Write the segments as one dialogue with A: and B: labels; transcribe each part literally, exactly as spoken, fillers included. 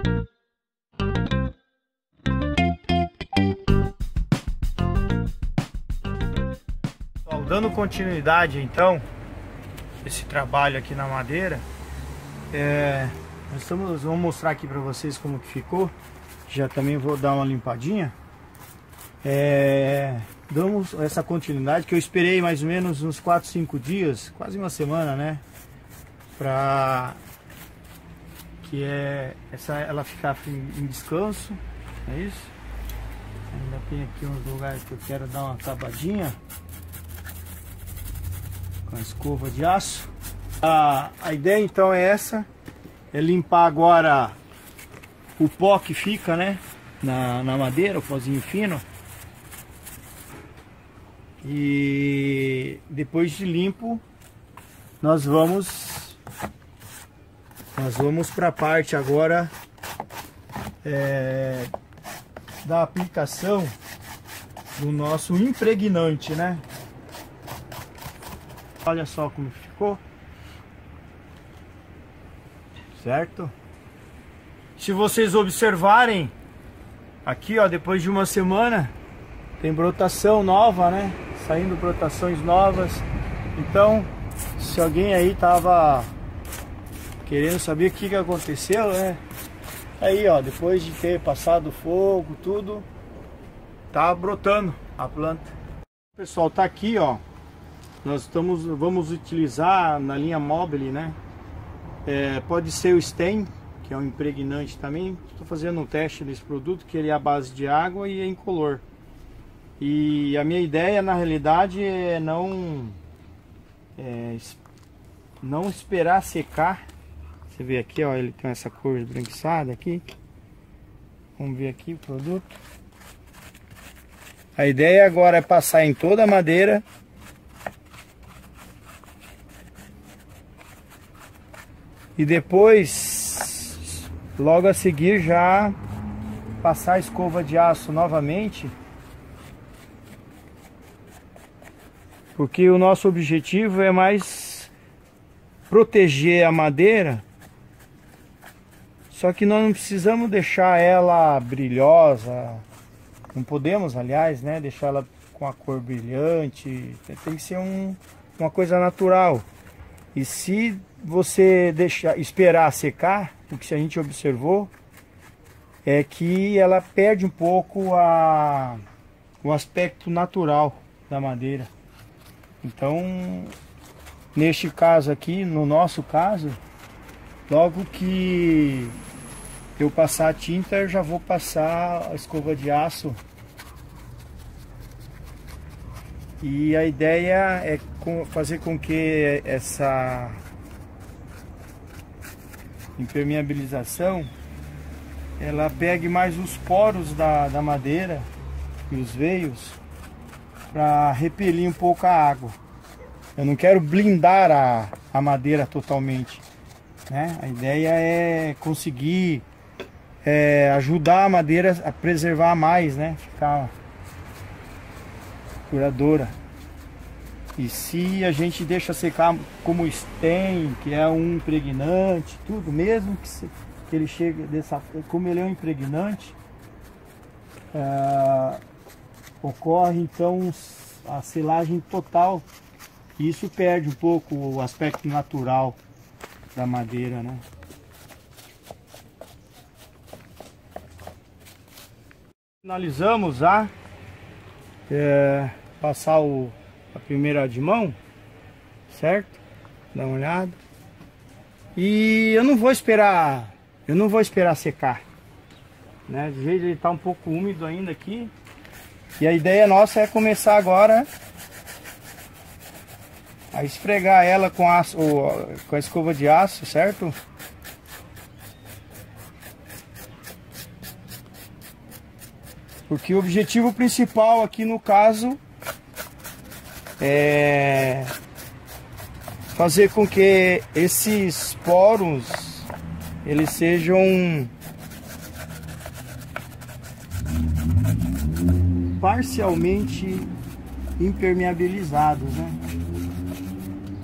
A: Dando continuidade então esse trabalho aqui na madeira, é, nós estamos, vamos mostrar aqui para vocês como que ficou. Já também vou dar uma limpadinha. É, damos essa continuidade que eu esperei mais ou menos uns quatro, cinco dias, quase uma semana, né, para que é essa ela ficar em descanso, é isso. Ainda tem aqui uns lugares que eu quero dar uma acabadinha com a escova de aço. A, a ideia então é essa, é limpar agora o pó que fica, né, na, na madeira, o pozinho fino. E depois de limpo, nós vamos nós vamos para a parte agora é, da aplicação do nosso impregnante, né? Olha só como ficou, certo? Se vocês observarem aqui, ó, depois de uma semana tem brotação nova, né? Saindo brotações novas. Então, se alguém aí tava querendo saber o que que aconteceu, né? Aí, ó, depois de ter passado fogo, tudo, tá brotando a planta. Pessoal, tá aqui, ó. Nós estamos, vamos utilizar na linha Mobile, né? É, pode ser o Stain, que é um impregnante também. Estou fazendo um teste desse produto, que ele é à base de água e é incolor. E a minha ideia, na realidade, é não, é, não esperar secar. Você vê aqui, ó, ele tem essa cor esbranquiçada aqui. Vamos ver aqui o produto. A ideia agora é passar em toda a madeira. E depois, logo a seguir, já passar a escova de aço novamente. Porque o nosso objetivo é mais proteger a madeira. Só que nós não precisamos deixar ela brilhosa. Não podemos, aliás, né, deixar ela com a cor brilhante. Tem que ser um, uma coisa natural. E se você deixar, esperar secar, o que a gente observou é que ela perde um pouco a, o aspecto natural da madeira. Então, neste caso aqui, no nosso caso, logo que eu passar a tinta, eu já vou passar a escova de aço. E a ideia é fazer com que essa impermeabilização ela pegue mais os poros da, da madeira e os veios para repelir um pouco a água. Eu não quero blindar a, a madeira totalmente, né? A ideia é conseguir é, ajudar a madeira a preservar mais, né? Ficar duradoura. E se a gente deixa secar como Stain, que é um impregnante, tudo, mesmo que, se, que ele chegue dessa, como ele é um impregnante, é, ocorre então a selagem total. E isso perde um pouco o aspecto natural da madeira, né? Finalizamos a é, passar o, a primeira de mão, certo? Dá uma olhada. E eu não vou esperar, eu não vou esperar secar, né? De jeito ele tá um pouco úmido ainda aqui. E a ideia nossa é começar agora a esfregar ela com, aço, com a escova de aço, certo? Porque o objetivo principal aqui no caso é fazer com que esses poros eles sejam parcialmente impermeabilizados, né?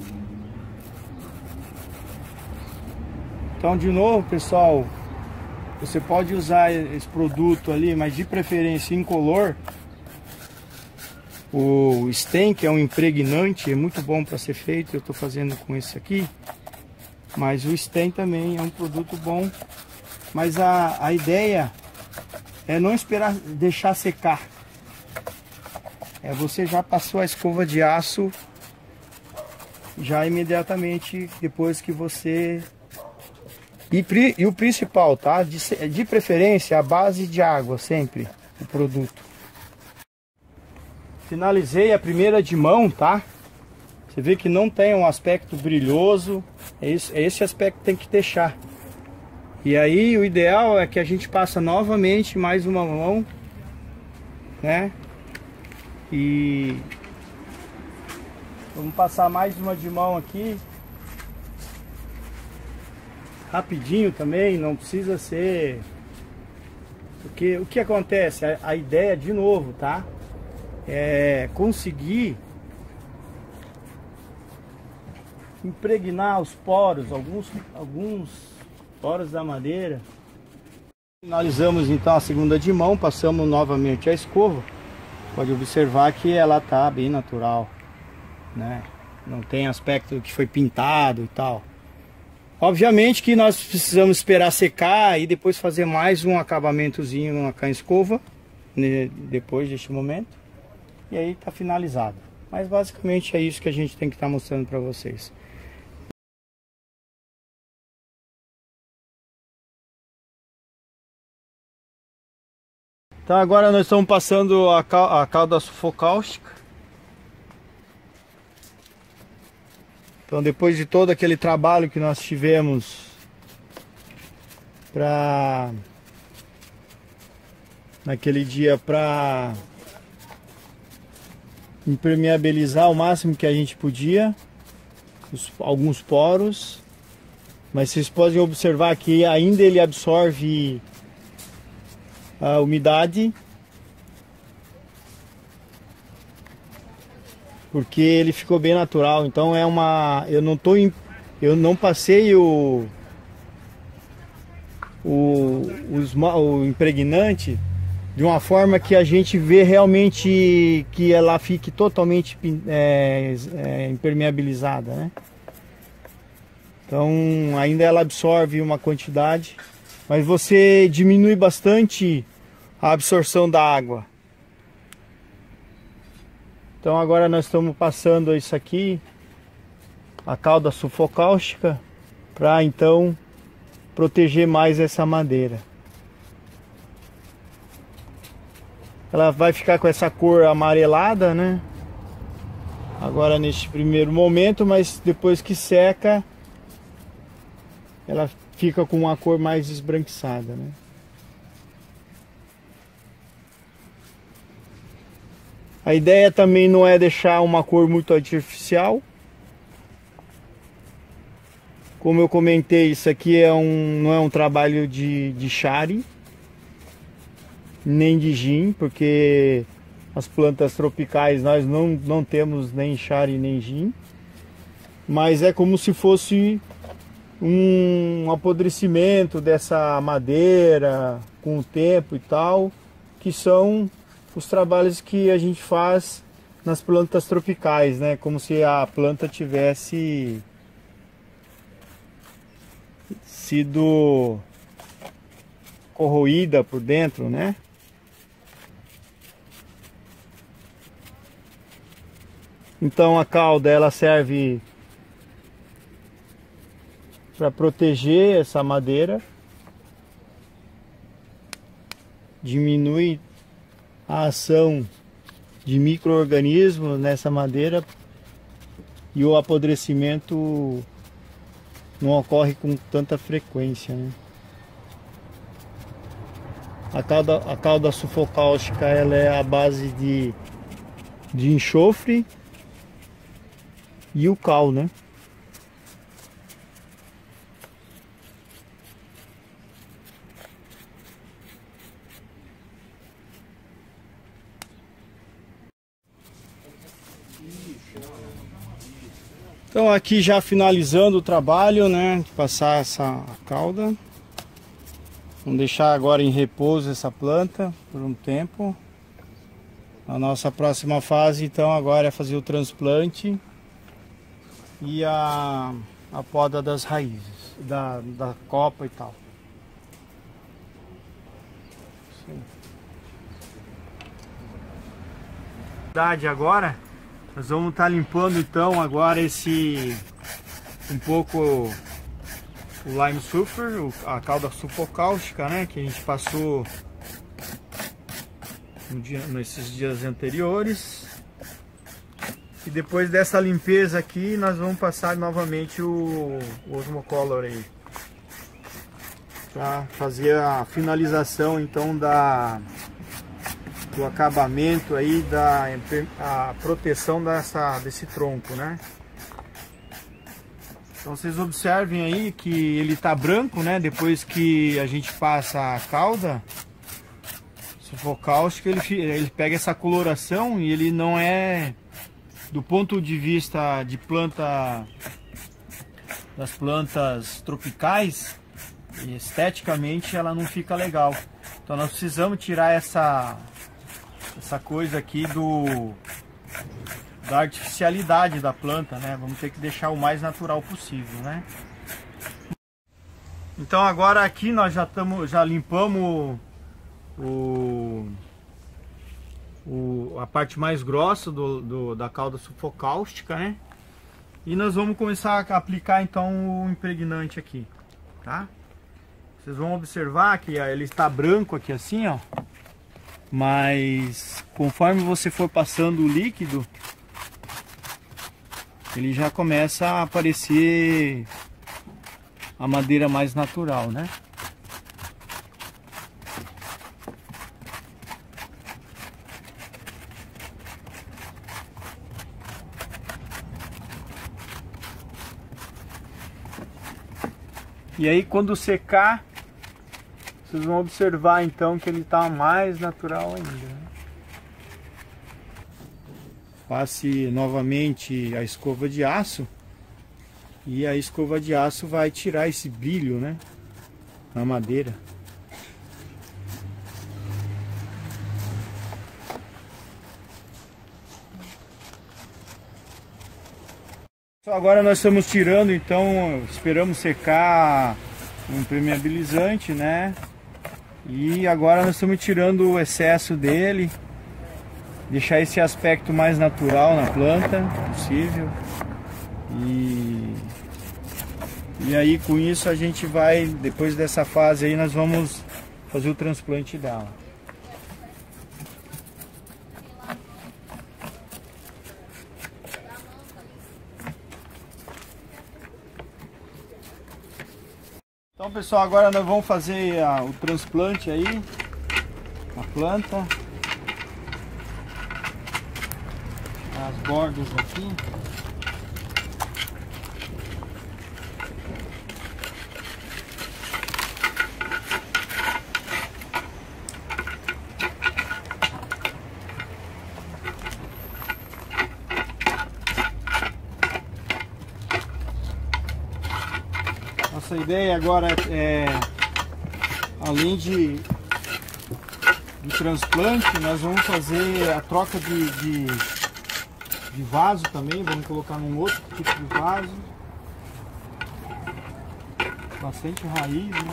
A: Então, de novo, pessoal, você pode usar esse produto ali, mas de preferência incolor. O stain, que é um impregnante, é muito bom para ser feito. Eu estou fazendo com esse aqui. Mas o stain também é um produto bom. Mas a, a ideia é não esperar deixar secar. É você já passou a escova de aço já imediatamente depois que você... E, e o principal, tá? De, de preferência a base de água sempre, o produto. Finalizei a primeira de mão, tá? Você vê que não tem um aspecto brilhoso. É esse, é esse aspecto que tem que deixar. E aí o ideal é que a gente passa novamente mais uma mão, né? E vamos passar mais uma de mão aqui. Rapidinho também, não precisa ser... Porque o que acontece? A, a ideia, de novo, tá? É conseguir impregnar os poros, alguns, alguns poros da madeira. Finalizamos então a segunda de mão, passamos novamente a escova. Pode observar que ela tá bem natural, né? Não tem aspecto que foi pintado e tal. Obviamente que nós precisamos esperar secar e depois fazer mais um acabamentozinho na can-escova, né, depois deste momento. E aí tá finalizado. Mas basicamente é isso que a gente tem que estar mostrando para vocês. Então agora nós estamos passando a, cal a calda sulfocáustica. Então depois de todo aquele trabalho que nós tivemos para naquele dia para impermeabilizar o máximo que a gente podia os, alguns poros, mas vocês podem observar que ainda ele absorve a umidade, porque ele ficou bem natural. Então é uma, eu não tô, eu não passei o o, os, o impregnante de uma forma que a gente vê realmente que ela fique totalmente é, é, impermeabilizada, né? Então ainda ela absorve uma quantidade, mas você diminui bastante a absorção da água. Então agora nós estamos passando isso aqui, a calda sulfocáustica, para então proteger mais essa madeira. Ela vai ficar com essa cor amarelada, né? Agora neste primeiro momento, mas depois que seca, ela fica com uma cor mais esbranquiçada, né? A ideia também não é deixar uma cor muito artificial. Como eu comentei, isso aqui é um, não é um trabalho de, de shari, nem de gin, porque as plantas tropicais nós não, não temos nem shari nem gin. Mas é como se fosse um apodrecimento dessa madeira com o tempo e tal, que são os trabalhos que a gente faz nas plantas tropicais, né? Como se a planta tivesse sido corroída por dentro, né? Então a calda ela serve para proteger essa madeira, diminui a ação de micro-organismos nessa madeira e o apodrecimento não ocorre com tanta frequência, né? A calda, a calda sulfocáustica ela é a base de, de enxofre e o cal, né? Então aqui já finalizando o trabalho, né, de passar essa calda. Vamos deixar agora em repouso essa planta por um tempo. A nossa próxima fase então agora é fazer o transplante e a, a poda das raízes, da, da copa e tal. Sim. Agora nós vamos estar limpando então agora esse um pouco o lime sulfur, a calda sulfocáustica, né, que a gente passou no dia, nesses dias anteriores. E depois dessa limpeza aqui nós vamos passar novamente o, o Osmocolor aí para fazer a finalização então da do acabamento aí, da a proteção dessa, desse tronco, né? Então vocês observem aí que ele tá branco, né? Depois que a gente passa a calda sulfocáustica, ele, ele pega essa coloração e ele não é, do ponto de vista de planta, das plantas tropicais, esteticamente ela não fica legal. Então nós precisamos tirar essa essa coisa aqui do da artificialidade da planta, né? Vamos ter que deixar o mais natural possível, né? Então agora aqui nós já estamos, já limpamos o, o a parte mais grossa do, do da calda sulfocáustica, né? E nós vamos começar a aplicar então o impregnante aqui, tá? Vocês vão observar que ele está branco aqui assim, ó. Mas conforme você for passando o líquido, ele já começa a aparecer a madeira mais natural, né? E aí quando secar, vocês vão observar então que ele está mais natural ainda, né? Passe novamente a escova de aço e a escova de aço vai tirar esse brilho, né, na madeira. Agora nós estamos tirando, então esperamos secar o impermeabilizante, né? E agora nós estamos tirando o excesso dele, deixar esse aspecto mais natural na planta possível. E, e aí com isso a gente vai, depois dessa fase aí, nós vamos fazer o transplante dela. Então pessoal, agora nós vamos fazer a, o transplante aí, a planta, as bordas aqui. Nossa ideia agora é, além de, de transplante, nós vamos fazer a troca de, de, de vaso também. Vamos colocar num outro tipo de vaso, bastante raiz, né?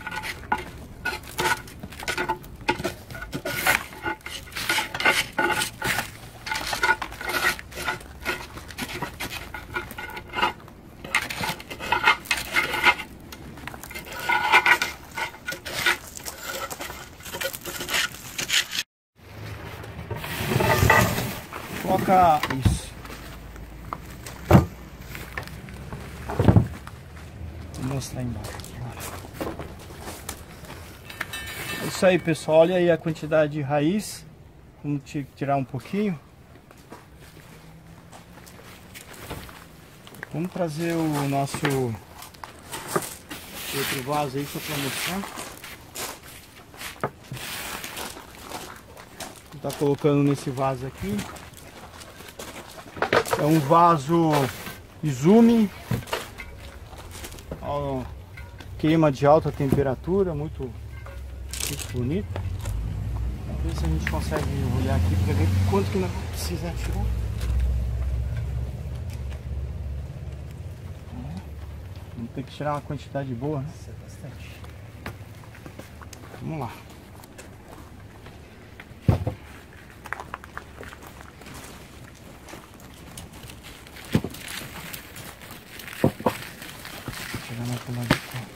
A: Coloca isso. Vou mostrar embaixo. É isso aí, pessoal. Olha aí a quantidade de raiz. Vamos tirar um pouquinho. Vamos trazer o nosso outro vaso aí só para mostrar. Tá colocando nesse vaso aqui. É um vaso Izumi, ó, queima de alta temperatura, muito Muito bonito. Vamos ver se a gente consegue olhar aqui para ver quanto que nós precisa tirar. Vamos ter que tirar uma quantidade boa, né? Isso é bastante. Vamos lá. Tirar mais pro lado de cá.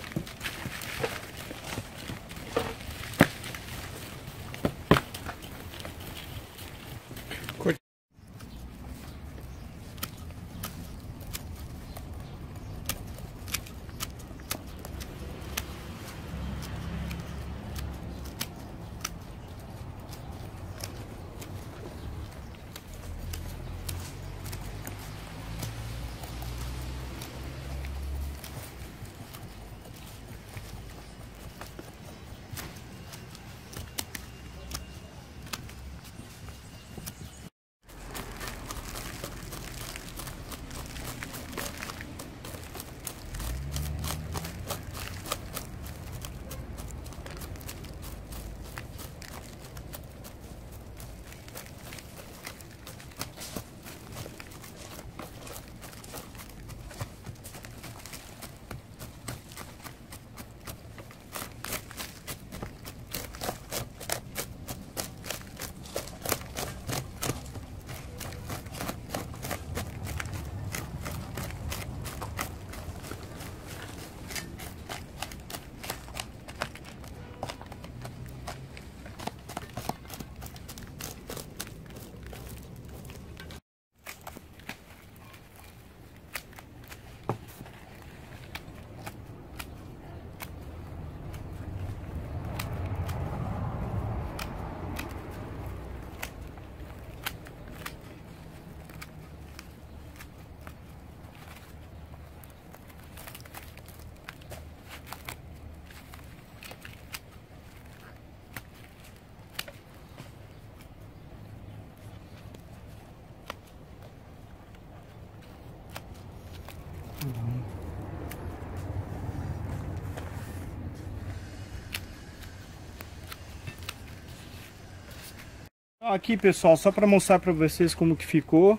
A: Aqui, pessoal, só para mostrar para vocês como que ficou,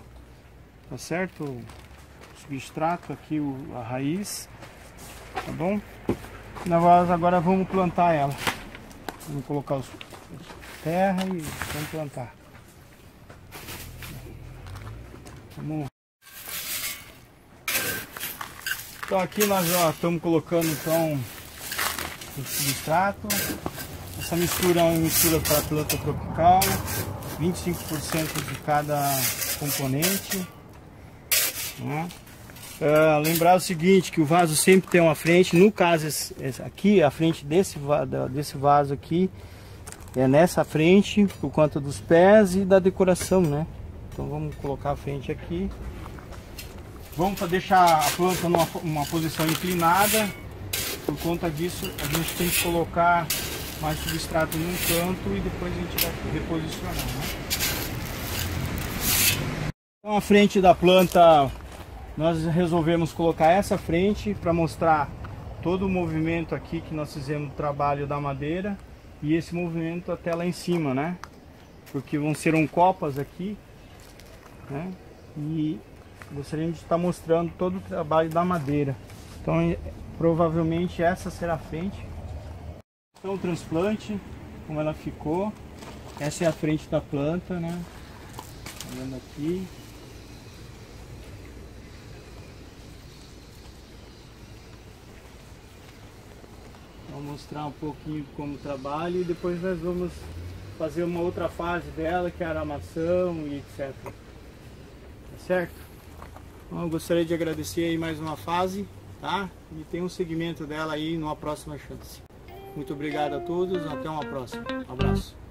A: tá certo? O substrato aqui, o, a raiz, tá bom? Nós agora vamos plantar ela. Vamos colocar os terra e vamos plantar. Vamos. Então aqui nós já estamos colocando então o substrato. Essa mistura é uma mistura para planta tropical, vinte e cinco por cento de cada componente, né? Uh, lembrar o seguinte, que o vaso sempre tem uma frente. No caso esse, esse aqui, a frente desse, desse vaso aqui é nessa frente, por conta dos pés e da decoração, né? Então vamos colocar a frente aqui. Vamos deixar a planta numa uma posição inclinada. Por conta disso a gente tem que colocar mais substrato num canto e depois a gente vai reposicionar, né? Então a frente da planta, nós resolvemos colocar essa frente para mostrar todo o movimento aqui que nós fizemos do trabalho da madeira e esse movimento até lá em cima, né? Porque vão ser um copas aqui, né? E gostaríamos de estar mostrando todo o trabalho da madeira. Então provavelmente essa será a frente. Então o transplante, como ela ficou, essa é a frente da planta, né? Olhando aqui. Vou mostrar um pouquinho como trabalha e depois nós vamos fazer uma outra fase dela, que é a aramação e etcétera. Tá certo? Então eu gostaria de agradecer aí mais uma fase, tá? E tem um segmento dela aí numa próxima chance. Muito obrigado a todos, até uma próxima. Um abraço.